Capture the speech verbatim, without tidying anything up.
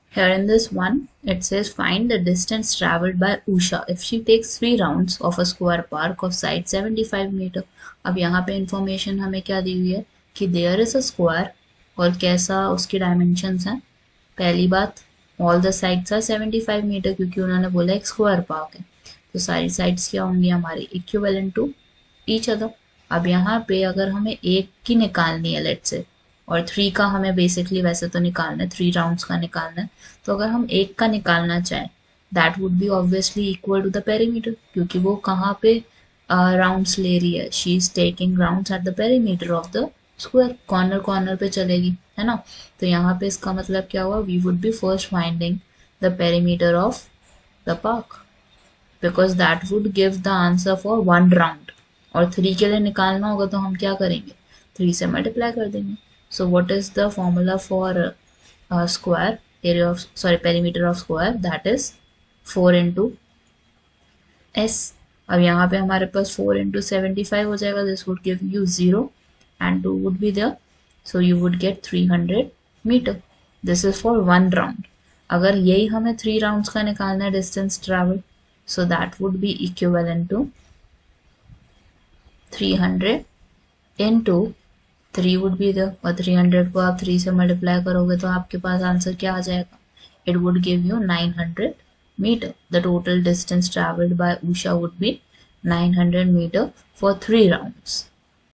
Here in this one, it says find the distance traveled by Usha if she takes three rounds of a square park of side seventy-five meter. अब यहाँ पे information हमें क्या दी हुई है कि there is a square और कैसा उसके डायमेंशंस हैं. पहली बात, all the sides are seventy five meter क्योंकि उन्होंने बोला एक स्क्वायर पार्क है, तो सारी साइड्स क्या होंगी हमारी इक्विवेलेंट टू ईच अदर. अब यहाँ पे अगर हमें एक की निकालनी है लेट्स से, और थ्री का हमें बेसिकली वैसे तो निकालना है, थ्री राउंड्स का निकालना है, तो अगर हम एक का निकालना चाहें that would be obviously equal to the perimeter क्योंकि वो कहाँ पे राउंड्स uh, ले रही है. She is taking rounds at the perimeter of the square, corner corner पे चलेगी है ना. तो यहाँ पे इसका मतलब क्या हुआ, we would be first finding the perimeter of the park because that would give the answer for one round. और थ्री के लिए निकालना होगा तो हम क्या करेंगे, थ्री से मल्टीप्लाई कर देंगे. So what is the formula for uh, square area of sorry perimeter of square, that is four into s. अब यहाँ पे हमारे पास four into seventy-five हो जाएगा, this would give you zero and two would be there, so you would get three hundred meter. This is for one round. अगर यही हमें three rounds का निकालना है distance travel, so that would be equivalent to three hundred into three would be the, और three hundred को आप three से मल्टीप्लाई करोगे तो आपके पास आंसर क्या आ जाएगा, it would give you nine hundred meter. The total distance travelled by Usha would be nine hundred meter for three rounds.